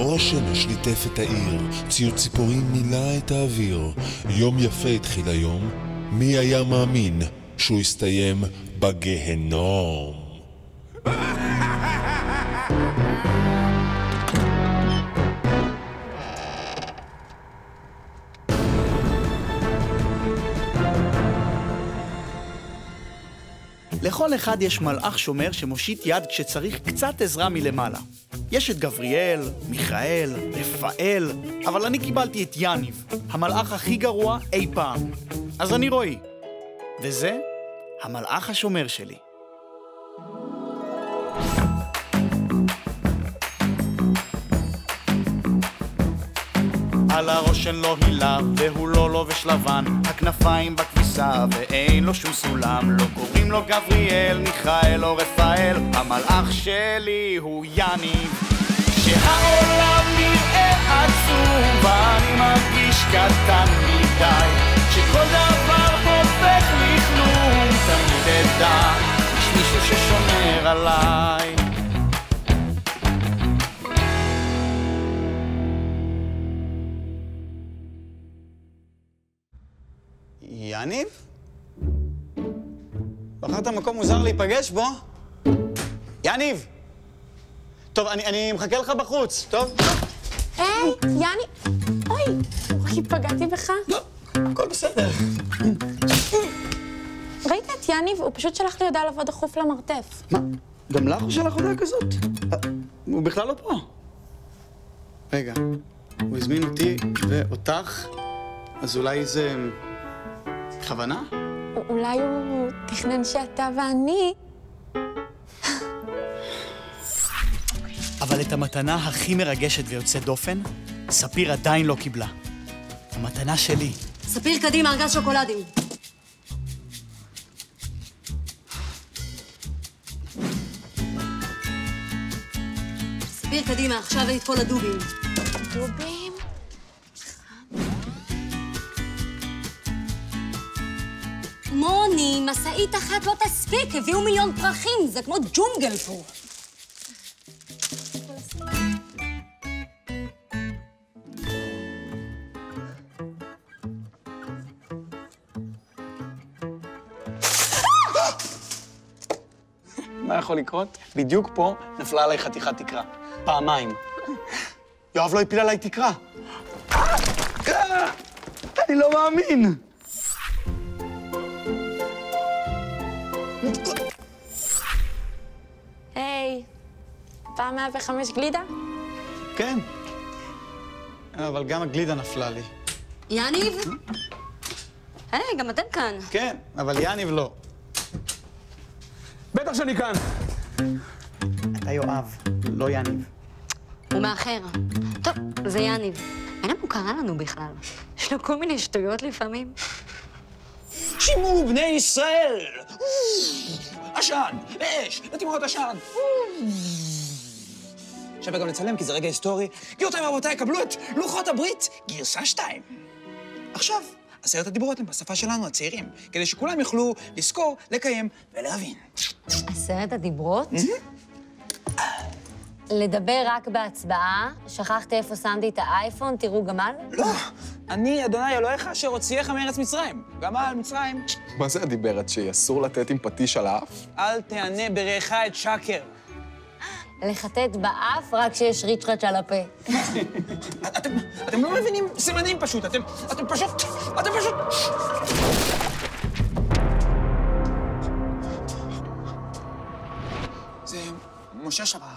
אור השמש ליטף את העיר, ציוץ ציפורים מילא את האוויר. יום יפה התחיל היום, מי היה מאמין שהוא יסתיים בגהנום? לכל אחד יש מלאך שומר שמושיט יד כשצריך קצת עזרה מלמעלה. יש את גבריאל, מיכאל, רפאל, אבל אני קיבלתי את יניב, המלאך הכי גרוע אי פעם. אז אני רועי, וזה המלאך השומר שלי. על הראש אין לו הילה והוא לא לובש לבן, הכנפיים בכביסה ואין לו שום סולם. לא קוראים לו גבריאל, מיכאל או רפאל, המלאך שלי הוא יניב. כשהעולם נראה עצוב אני מרגיש קטן מדי, כשכל דבר הופך לכלום תמיד אדע יש מישהו ששומר עליי. יניב? בחרת מקום מוזר להיפגש בו? יניב! טוב, אני מחכה לך בחוץ, טוב? היי, יניב! אוי, רק פגעתי בך. לא, הכל בסדר. ראית את יניב? הוא פשוט שלח לי הודעה לבוא דחוף למרתף. מה? גם לך הוא שלח הודעה כזאת? הוא בכלל לא פה. רגע, הוא הזמין אותי ואותך, אז אולי זה... בכוונה? אולי הוא תכנן שאתה ואני... אבל את המתנה הכי מרגשת ויוצאת דופן, ספיר עדיין לא קיבלה. המתנה שלי. ספיר, קדימה, ארגז שוקולדים. ספיר, קדימה, עכשיו את כל הדובים. דובים? מוני, מסעית אחת לא תספיק, הביאו מיליון פרחים, זה כמו ג'ונגל פה. מה יכול לקרות? בדיוק פה נפלה עליי חתיכת תקרה. פעמיים. יואב לא הפיל עליי תקרה. אני לא מאמין. היי, פעם 105 גלידה? כן. אבל גם הגלידה נפלה לי. יניב? היי, גם אתם כאן. כן, אבל יניב לא. בטח שאני כאן. אתה יואב, לא יניב. הוא מאחר. טוב, זה יניב. אין מה קרה לנו בכלל. יש לו כל מיני שטויות לפעמים. שימו בני ישראל! עשן, אש, נתימות עשן. שווה גם לצלם כי זה רגע היסטורי. גבירותיי ורבותיי, קבלו את לוחות הברית, גרסה 2. עכשיו, 10 הדיברות הם בשפה שלנו, הצעירים, כדי שכולם יוכלו לזכור, לקיים ולהבין. 10 הדיברות? לדבר רק בהצבעה, שכחתי איפה שמתי את האייפון, תראו גמל? לא, אני אדוני אלוהיך אשר הוציאך מארץ מצרים. גמל, מצרים. מה זה הדיברת שהיא אסור לתת עם פטיש על האף? אל תענה ברעך את שקר. לחטט באף רק כשיש ריצ'רץ' על הפה. אתם לא מבינים סימנים פשוט, אתם פשוט... זה משה שבר.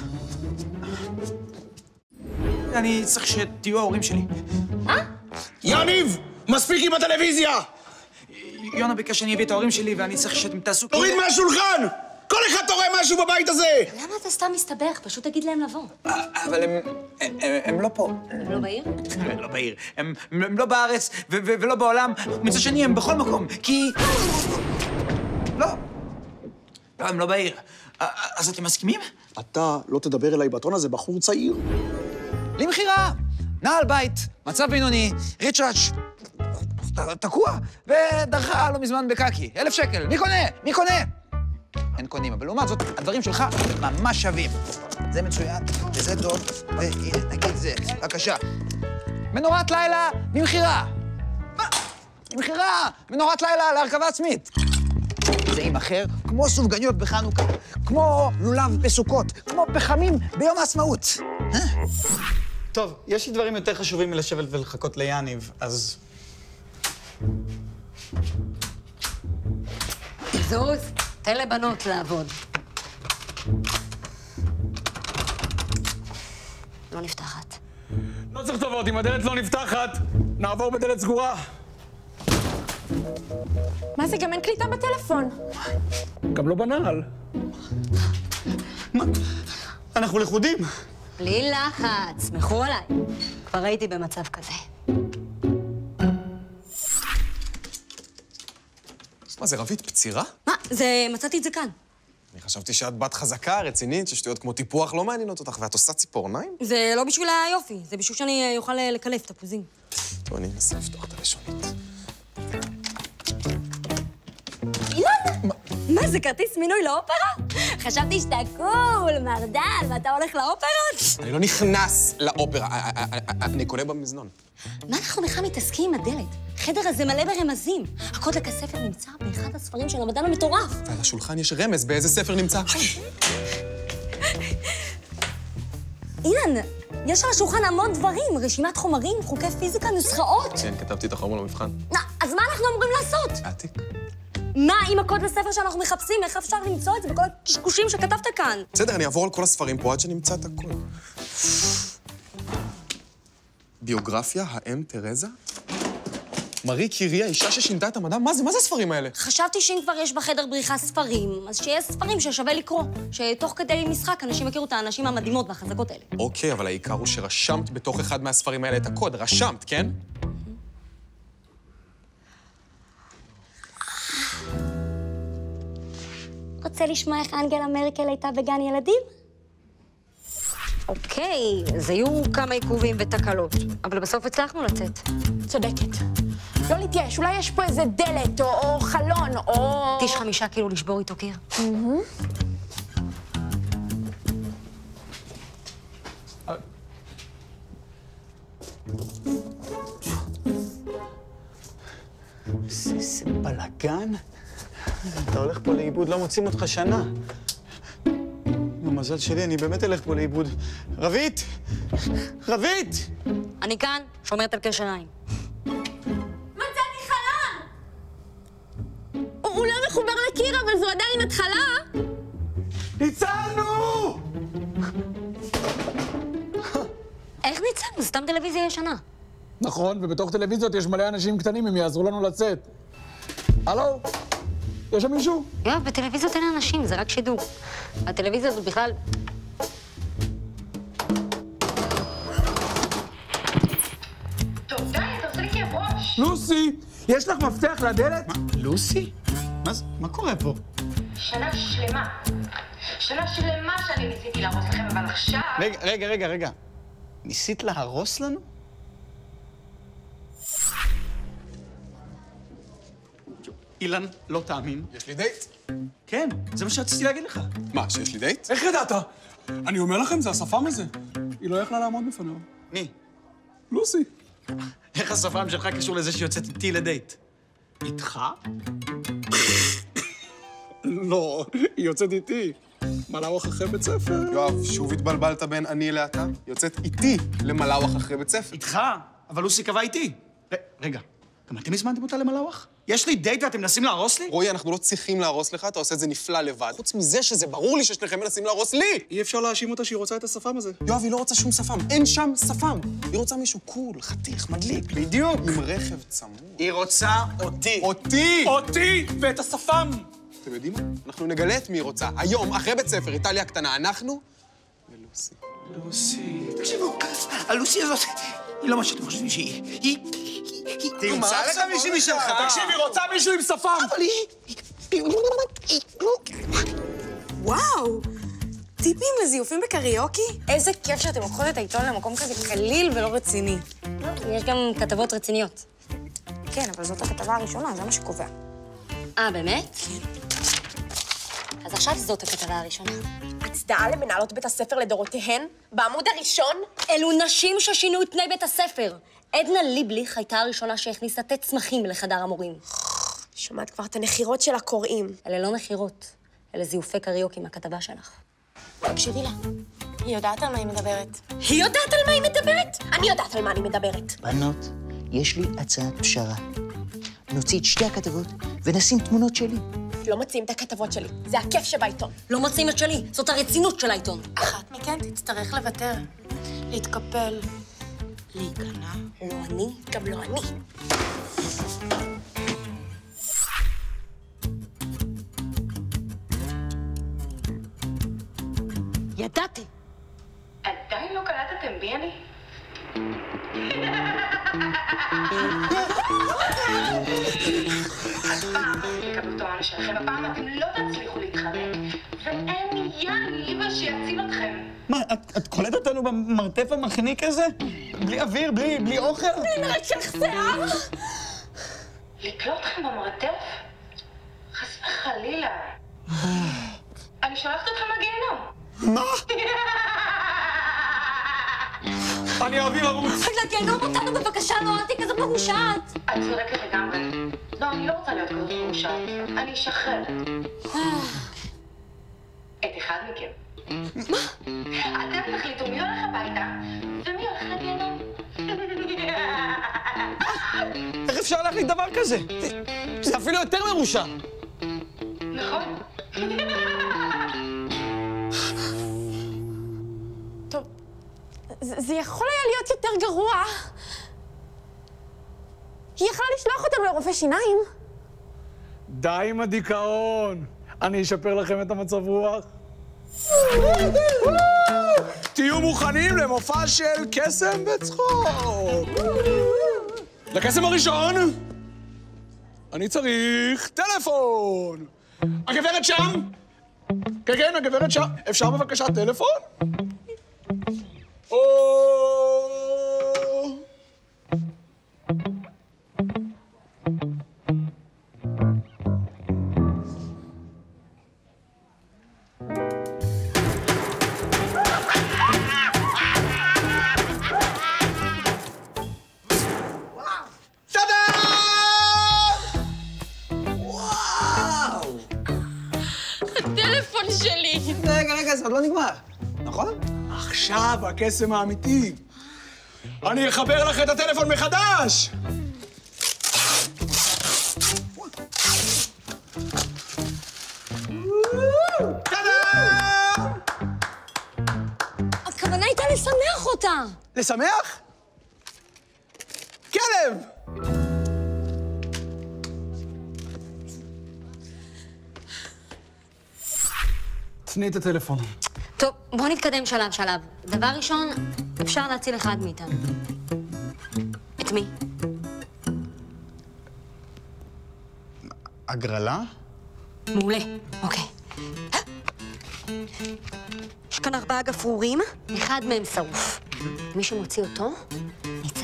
אני צריך שתהיו ההורים שלי. יניב! מספיק עם הטלוויזיה! יונה ביקש שאני אביא את ההורים שלי ואני צריך שאתם תעשו... תוריד מהשולחן! כל אחד תורם משהו בבית הזה! למה אתה סתם מסתבך? פשוט תגיד להם לבוא. אבל הם לא פה. הם לא בעיר? הם לא בעיר. הם לא בארץ ולא בעולם. מצד שני, הם בכל מקום. כי... לא, הם לא בעיר. אז אתם מסכימים? אתה לא תדבר אליי בטון הזה, בחור צעיר. למחירה, נעל בית, מצב בינוני, ריצ'ראץ' תקוע, ודרכה לא מזמן בקקי. 1,000 שקל. מי קונה? מי קונה? אין קונים, אבל לעומת זאת, הדברים שלך ממש שווים. זה מצוין, וזה טוב, והנה, נגיד זה. בבקשה. מנורת לילה במחירה. מה? במחירה! מנורת לילה להרכבה עצמית. זה עם אחר, כמו סופגניות בחנוכה, כמו לולב בסוכות, כמו פחמים ביום העצמאות. טוב, יש לי דברים יותר חשובים מלשבת ולחכות ליאניב, אז... זוז, תן לבנות לעבוד. לא נפתחת. לא צריך טובות, אם הדלת לא נפתחת, נעבור בדלת סגורה. מה זה, גם אין קליטה בטלפון? גם לא בנעל. מה? אנחנו לכודים. בלי לחץ, סמכו עליי. כבר הייתי במצב כזה. מה זה, רבית, פצירה? מה? מצאתי את זה כאן. אני חשבתי שאת בת חזקה, רצינית, ששטויות כמו טיפוח לא מעניינות אותך, ואת עושה ציפורניים? זה לא בשביל היופי, זה בשביל שאני אוכל לקלף תפוזים. טוב, אני אנסה לפתוח את הלשונית. אילן! מה, זה כרטיס מינוי לאופרה? חשבתי שאתה קול, מרדל, ואתה הולך לאופרות? אני לא נכנס לאופרה, אני קונה במזנון. מה אנחנו בכלל מתעסקים עם הדלת? החדר הזה מלא ברמזים. הקוד לכספר נמצא באחד הספרים של המדען המטורף. ועל השולחן יש רמז באיזה ספר נמצא. אילן, יש על השולחן המון דברים, רשימת חומרים, חוקי פיזיקה, נוסחאות. כן, כתבתי את החומר למבחן. אז מה אנחנו אמורים לעשות? העתיק. מה עם הקוד לספר שאנחנו מחפשים? איך אפשר למצוא את זה בכל הקשקושים שכתבת כאן? בסדר, אני אעבור על כל הספרים פה עד שנמצא את הכל. ביוגרפיה, האם תרזה? מארי קירי, האישה ששינתה את המדע? מה זה? מה זה הספרים האלה? חשבתי שאם כבר יש בחדר בריחה ספרים, אז שיש ספרים ששווה לקרוא. שתוך כדי משחק אנשים יכירו את האנשים המדהימות והחזקות האלה. אוקיי, אבל העיקר הוא שרשמת בתוך אחד מהספרים האלה את הקוד. רשמת, כן? רוצה לשמוע איך אנגלה מרקל הייתה בגן ילדים? אוקיי, אז היו כמה עיכובים ותקלות, אבל בסוף הצלחנו לצאת. צודקת. לא להתייאש, אולי יש פה איזה דלת או חלון או... טיש 5 קילו לשבור איתו קיר. איזה בלגן. אתה הולך פה לאיבוד, לא מוצאים אותך שנה. במזל שלי, אני באמת אלך פה לאיבוד. רבית! רבית! אני כאן, שומרת על קשר עין. מצאתי חלון! הוא לא מחובר לקיר, אבל זו עדיין התחלה. ניצלנו! איך ניצלנו? סתם טלוויזיה ישנה. נכון, ובתוך טלוויזיות יש מלא אנשים קטנים, הם יעזרו לנו לצאת. הלו? יש שם מישהו? יואב, בטלוויזיות אין אנשים, זה רק שידור. הטלוויזיה הזאת בכלל... טוב, די, אתה עושה לי כאב ראש. לוסי, יש לך מפתח לדלת? מה, לוסי? מה קורה פה? שנה שלמה שאני ניסיתי להרוס לכם, אבל עכשיו... רגע. ניסית להרוס לנו? אילן, לא תאמין. יש לי דייט. כן, זה מה שרציתי להגיד לך. מה, שיש לי דייט? איך ידעת? אני אומר לכם, זה השפם הזה. היא לא יכלה לעמוד בפניו. מי? לוסי. איך השפם שלך קשור לזה שיוצאת איתי לדייט? איתך? לא, היא יוצאת איתי. מלאווח אחרי בית ספר. יואב, שוב התבלבלת בין אני לאתה? יוצאת איתי למלאווח אחרי בית ספר. איתך? אבל לוסי קבע איתי. רגע, גם אתם הזמנתם אותה למלאווח? יש לי דייט ואתם מנסים להרוס לי? רועי, אנחנו לא צריכים להרוס לך, אתה עושה את זה נפלא לבד. חוץ מזה שזה ברור לי ששניכם מנסים להרוס לי! אי אפשר להאשים אותה שהיא רוצה את השפם הזה. יואב, היא לא רוצה שום שפם. אין שם שפם. היא רוצה מישהו קול, חתיך, מדליק. בדיוק. עם רכב צמוד. היא רוצה אותי. אותי! אותי ואת השפם! אתם יודעים מה? אנחנו נגלה את מי היא רוצה. היום, אחרי בית ספר, איטליה הקטנה, אנחנו ולוסי. לוסי. תקשיבו, הלוסי הזאת, היא לא מה שאתם חושבים שהיא. היא... תמצא לך מישהי משלך. תקשיב, היא רוצה מישהו עם שפם! אבל היא... וואו, טיפים לזיופים בקריוקי? איזה כיף שאתם לוקחות את העיתון למקום כזה קליל ולא רציני. יש גם כתבות רציניות. כן, אבל זאת הכתבה הראשונה, זה מה שקובע. באמת? כן. אז עכשיו זאת הכתבה הראשונה. הצדעה למנהלות בית הספר לדורותיהן? בעמוד הראשון? אלו נשים ששינו את פני בית הספר. עדנה ליבליך הייתה הראשונה שהכניסה תה צמחים לחדר המורים. שומעת כבר את הנחירות של הקוראים. אלה לא נחירות, אלה זיופי קריוקי מהכתבה שלך. תקשיבי לה, היא יודעת על מה היא מדברת. היא יודעת על מה היא מדברת? אני יודעת על מה אני מדברת. בנות, יש לי הצעת פשרה. נוציא את שתי הכתבות ונשים תמונות שלי. לא מוצאים את הכתבות שלי, זה הכיף שבעיתון. לא מוצאים את שלי, זאת הרצינות של העיתון. אחת מכן תצטרך לוותר, להתקפל, להיכנע. לא אני, גם לא אני. ידעתי. עדיין לא קלטתם בי אני? הפעם תקבלו את העונש שלכם, הפעם אתם לא תצליחו להתחרט, ואין יאללה שיציל אתכם. מה, את קולטת אותנו במרתף המחניק הזה? בלי אוויר, בלי אוכל? בלי מרצ'ך שיער? לקלוט אתכם במרתף? חס וחלילה. אני שולחת אתכם לגיהנום. מה? אני אוהבים ערוץ. לגיהנום אותנו בבקשה, לא אל תהיי כזאת מרושעת. את צודקת לגמרי. לא, אני לא רוצה להיות כזאת מרושעת. אני אשחרר. את אחד מכם. מה? אתם תחליטו מי הולך הביתה ומי הולך לגיהנום. איך אפשר להחליט דבר כזה? זה אפילו יותר מרושע. נכון. טוב, זה יכול היה להיות יותר גרוע. היא יכלה לשלוח אותנו לרופא שיניים. די עם הדיכאון. אני אשפר לכם את המצב רוח. תהיו מוכנים למופע של קסם וצחוק. לקסם הראשון, אני צריך טלפון. הגברת שם? כן, הגברת שם. אפשר בבקשה טלפון? הטלפון שלי! רגע, זה עוד לא נגמר, נכון? עכשיו הקסם האמיתי. אני אחבר לך את הטלפון מחדש! הכוונה הייתה לשמח אותה. לשמח? כלב! תני את הטלפון. טוב, בואו נתקדם שלב. דבר ראשון, אפשר להציל אחד מאיתנו. את מי? הגרלה? מעולה, אוקיי. יש כאן 4 גפרורים, אחד מהם שרוף. מי שמוציא אותו, ניצל.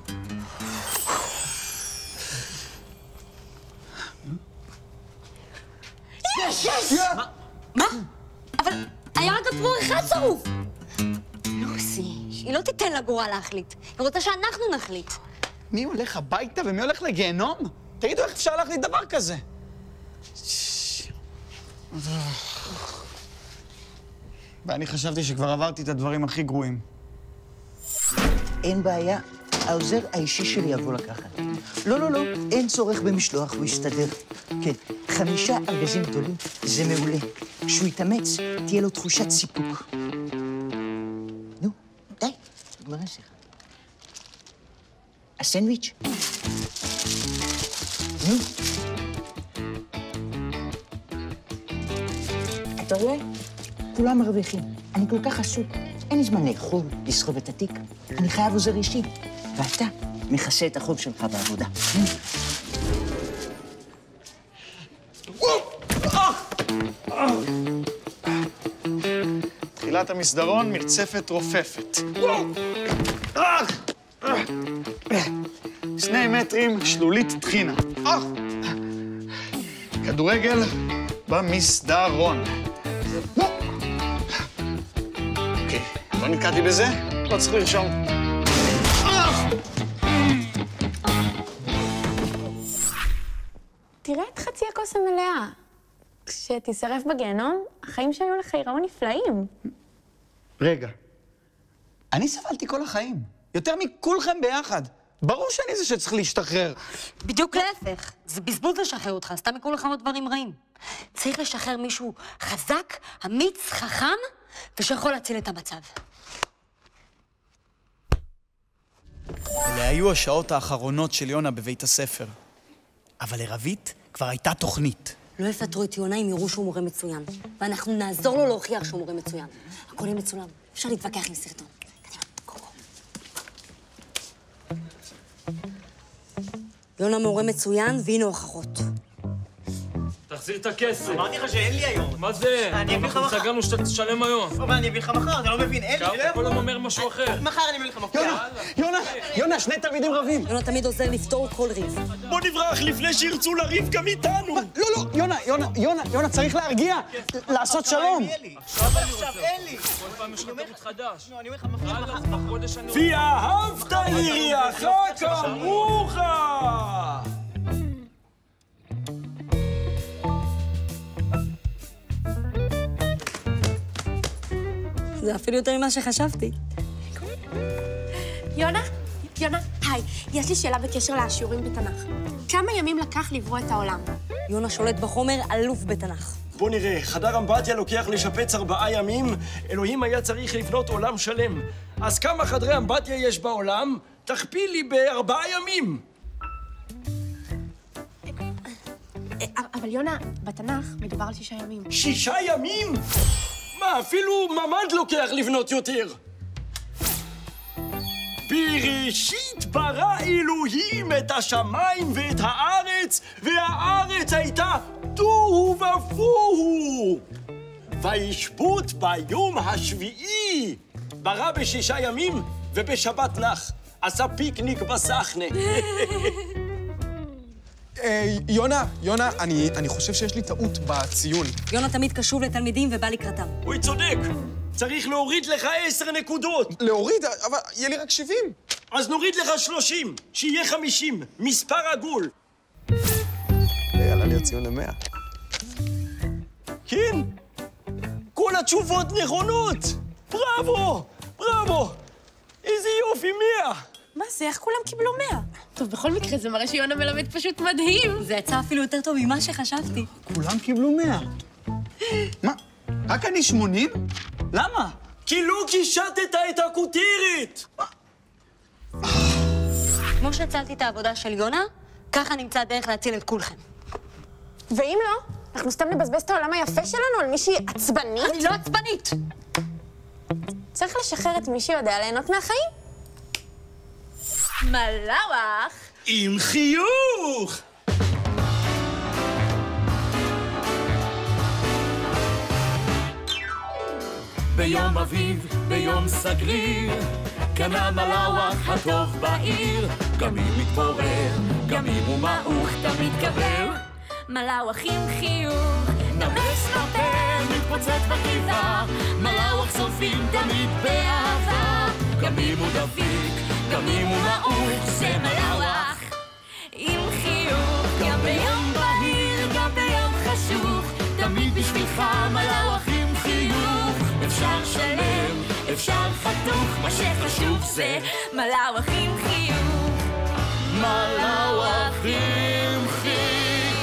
יש! מה? אבל היה רק גפרור אחד שרוף. לוסי, היא לא תיתן לגורל להחליט. היא רוצה שאנחנו נחליט. מי הולך הביתה ומי הולך לגיהנום? תגידו, איך אפשר להחליט דבר כזה? ואני חשבתי שכבר עברתי את הדברים הכי גרועים. אין בעיה, העוזר האישי שלי יבוא לקחת. לא, אין צורך במשלוח, הוא יסתדר. כן, 5 ארגזים גדולים, זה מעולה. כשהוא יתאמץ, תהיה לו תחושת סיפוק. נו, די, נגמרה שיחה. הסנדוויץ'? נו. אתה רואה? כולם מרוויחים. אני כל כך עסוק. אין לי זמן לאכול, לסחוב את התיק. אני חייב עוזר אישי. ואתה מכסה את החוב שלך בעבודה. תחילת המסדרון, מרצפת רופפת. 2 מטרים, שלולית טחינה. כדורגל במסדרון. לא נתקעתי בזה? לא צריך לרשום. תראה את חצי הכוס המלאה. כשתישרף בגיהנום, החיים שהיו לך ייראו נפלאים. רגע, אני סבלתי כל החיים. יותר מכולכם ביחד. ברור שאני זה שצריך להשתחרר. בדיוק להפך. זה בזבוז לשחרר אותך, סתם יקרו לך עוד דברים רעים. צריך לשחרר מישהו חזק, אמיץ, חכם, ושיכול להציל את המצב. אלה היו השעות האחרונות של יונה בבית הספר. אבל לרבית כבר הייתה תוכנית. לא יפטרו את יונה אם יראו שהוא מורה מצוין. ואנחנו נעזור לו להוכיח שהוא מורה מצוין. הכל יהיה מצולם. אפשר להתווכח עם סרטון. קדימה, קורו. יונה מורה מצוין, והנה הוכחות. תחזיר את הכסף. אמרתי לך שאין לי היום. מה זה? אני אביא לך מחר. אנחנו סגרנו שאתה תשלם היום. אבל אני אביא לך מחר, אתה לא מבין, אין לי. אתה כל הזמן אומר משהו אחר. מחר אני אביא לך מחר. יונה, שני תלמידים רבים. יונה תמיד עוזר לפתור כל ריב. בוא נברח לפני שירצו לריב גם איתנו. לא, יונה, צריך להרגיע. לעשות שלום. עכשיו אין לי. כל פעם יש לך תירוץ חדש. אני אומר לך מחר. בחודש אני... ואהבת לרעך כמוך. זה אפילו יותר ממה שחשבתי. יונה, היי, יש לי שאלה בקשר לשיעורים בתנ"ך. כמה ימים לקח לברוא את העולם? יונה שולט בחומר, אלוף בתנ"ך. בוא נראה, חדר אמבטיה לוקח לשפץ 4 ימים, אלוהים היה צריך לבנות עולם שלם. אז כמה חדרי אמבטיה יש בעולם? תכפילי ב4 ימים. אבל יונה, בתנ"ך מדובר על 6 ימים. 6 ימים? מה, אפילו ממ"ד לוקח לבנות יותר. בראשית ברא אלוהים את השמיים ואת הארץ, והארץ הייתה תוהו ובוהו. וישבות ביום השביעי. ברא ב6 ימים ובשבת נח. עשה פיקניק בסחנה. יונה, אני חושב שיש לי טעות בציון. יונה תמיד קשוב לתלמידים ובא לקראתם. הוא צודק. צריך להוריד לך 10 נקודות. להוריד? אבל יהיה לי רק 70. אז נוריד לך 30, שיהיה 50. מספר עגול. יאללה, לי הציון ל100. כן. כל התשובות נכונות. בראבו. איזה יופי, 100. מה זה? איך כולם קיבלו 100? טוב, בכל מקרה זה מראה שיונה מלמד פשוט מדהים. זה יצא אפילו יותר טוב ממה שחשבתי. כולם קיבלו 100. מה? רק אני 80? למה? כי לא קישטת את הכותרת. כמו שהצלתי את העבודה של יונה, ככה נמצא הדרך להציל את כולכם. ואם לא, אנחנו סתם נבזבז את העולם היפה שלנו על מישהי עצבנית? אני לא עצבנית! צריך לשחרר את מי שיודע ליהנות מהחיים. מלאווח! עם חיוך! ביום אביב, ביום סגריר, כאן המלאווח הטוב בעיר. גם אם מתפורר, גם אם הוא מעוך, תמיד קבר. מלאווח עם חיוך, נמס נופל, מתפוצץ בקיבה, מלאווח סופים תמיד באהבה. גם אם הוא דביק, גם אם הוא מעוך, זה מלאווח עם חיוך. גם ביום בהיר, גם ביום חשוך, תמיד בשבילך מלאווח עם חיוך. אפשר שלם, אפשר חתוך, מה שחשוב זה מלאווח עם חיוך. מלאווח עם חיוך.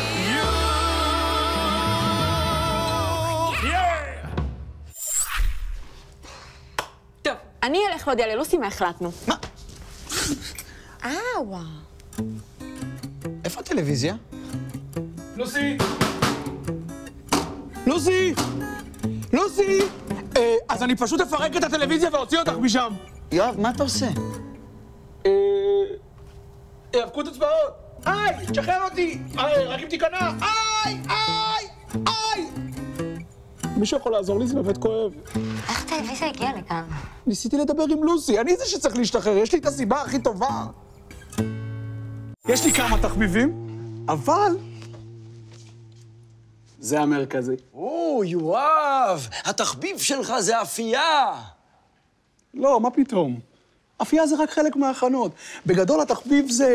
טוב, אני אלך להודיע ללוסי מה החלטנו. מה? וואו. איפה הטלוויזיה? לוסי! אז אני פשוט אפרק את הטלוויזיה ואוציא אותך משם. יואב, מה אתה עושה? יאבקו את אצבעות. היי, תשחרר אותי. רק אם תיכנע. היי! מישהו יכול לעזור לי? זה באמת כואב. איך הטלוויזיה הגיעה לכאן? ניסיתי לדבר עם לוסי, אני זה שצריך להשתחרר, יש לי את הסיבה הכי טובה. יש לי כמה תחביבים, אבל... זה המרכזי. יואב, התחביב שלך זה אפייה. לא, מה פתאום? אפייה זה רק חלק מההכנות. בגדול התחביב זה...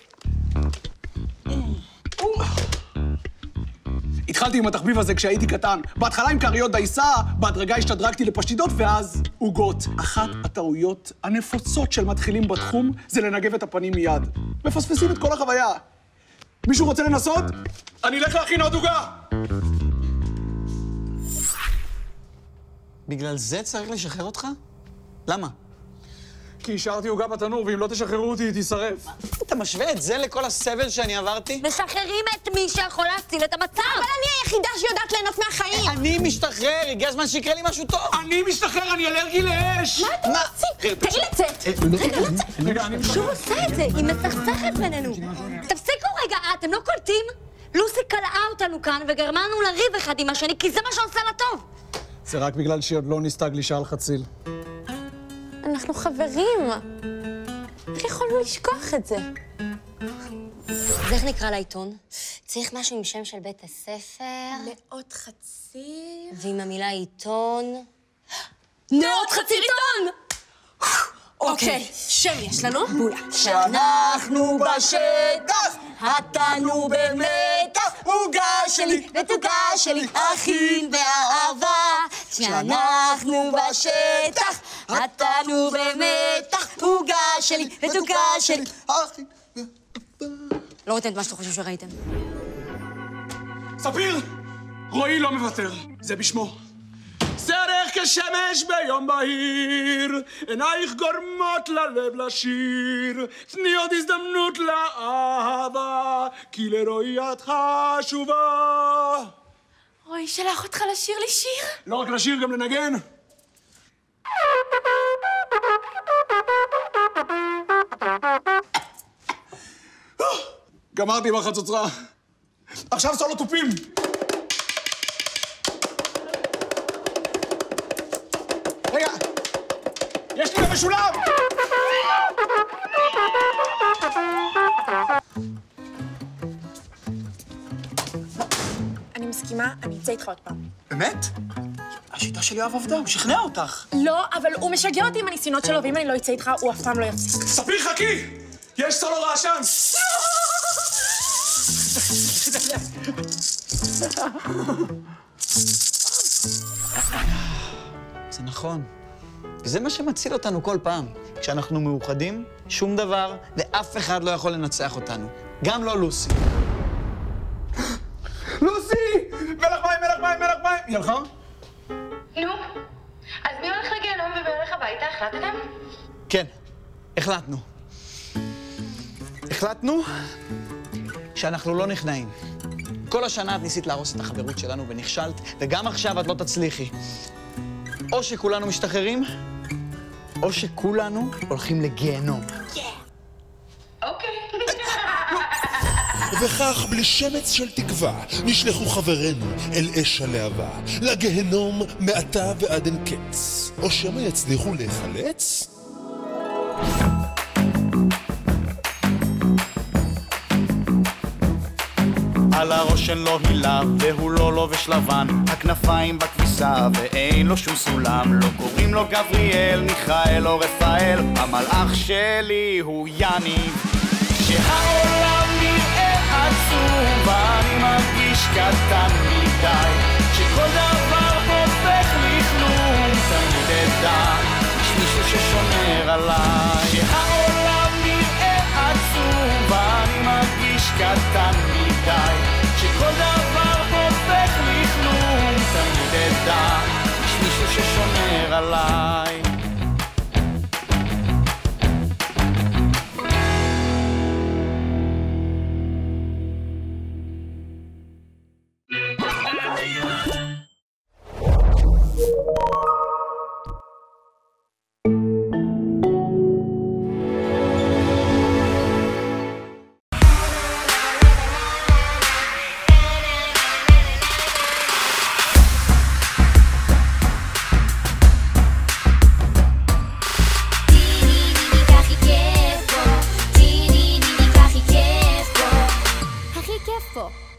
התחלתי עם התחביב הזה כשהייתי קטן. בהתחלה עם כריות דייסה, בהדרגה השתדרגתי לפשטידות, ואז עוגות. אחת הטעויות הנפוצות של מתחילים בתחום זה לנגב את הפנים מיד. מפספסים את כל החוויה. מישהו רוצה לנסות? אני אלך להכין עוד עוגה! בגלל זה צריך לשחרר אותך? למה? כי השארתי עוגה בתנור, ואם לא תשחררו אותי, היא תישרף. אתה משווה את זה לכל הסבל שאני עברתי? משחררים את מי שיכול להציל את המצב! אבל אני היחידה שיודעת ליהנות מהחיים! אני משתחרר, הגיע הזמן שיקרה לי משהו טוב! אני משתחרר, אני אלרגי לאש! מה אתם רוצים? תן לי לצאת! רגע, אני שוב עושה את זה, היא מצחצחת בינינו. תפסיקו רגע, אתם לא קולטים? לוסי קלעה אותנו כאן וגרמה לנו לריב אחד עם השני, כי זה מה שעושה לה טוב. זה רק בגלל שהיא עוד לא ניסתה גלישה על חציל. אנחנו חברים. איך יכולנו לשכוח את זה? אז איך נקרא לעיתון? צריך משהו עם שם של בית הספר. נאות חציר. ועם המילה עיתון. נאות חציר עיתון! אוקיי, שם יש לנו? בולה. שאנחנו בשטח, התנו במתח, עוגה שלי ותוקה שלי, אחים באהבה. שאנחנו בשטח, התנו במתח, עוגה שלי ותוקה שלי, אחים באהבה. לא רואים את מה שאתם חושבים שראיתם. ספיר! רועי לא מוותר, זה בשמו. שרך כשמש ביום בהיר, עינייך גורמות ללב לשיר, תני עוד הזדמנות לאהבה, כי לרועי את חשובה. רועי שלח אותך לשיר לי שיר? לא רק לשיר, גם לנגן. גמרתי עם החצוצרה. עכשיו סולו תופים. רגע, יש לי גם משולב! אני מסכימה, אני אצא איתך עוד פעם. באמת? השיטה של יואב עבדה, הוא שכנע אותך. לא, אבל הוא משגע אותי עם הניסיונות שלו, ואם אני לא אצא איתך, הוא אף פעם לא יפסיק. ספיר, חכי! יש סולו רעשן! זה נכון. וזה מה שמציל אותנו כל פעם. כשאנחנו מאוחדים, שום דבר ואף אחד לא יכול לנצח אותנו. גם לא לוסי. לוסי! מלך מים, מלך מים, מלך מים! היא הלכה? נו, אז מי הולך לגיהנום ומי הולך הביתה? החלטתם? כן, החלטנו. החלטנו שאנחנו לא נכנעים. כל השנה את ניסית להרוס את החברות שלנו ונכשלת, וגם עכשיו את לא תצליחי. או שכולנו משתחררים, או שכולנו הולכים לגיהנום. אוקיי. וכך בלי שמץ של תקווה נשלחו חברינו אל אש הלהבה, לגיהנום מעתה ועד אין קץ. או שמא יצליחו להיחלץ? על הראש אין לו הילה והוא לא לובש לבן, הכנפיים בכביסה ואין לו שום סולם, לא קוראים לו גבריאל, מיכאל או רפאל, המלאך שלי הוא יניב. שהעולם נראה עצוב ואני מרגיש קטן מדי, שכל דבר הופך לכלום, תמיד אדע יש מישהו ששומר עליי. שהעולם נראה עצוב ואני מרגיש קטן מדי, שכל דבר הופך לכלום, תמיד אדע יש מישהו ששומר עליי. הכי כיף פה.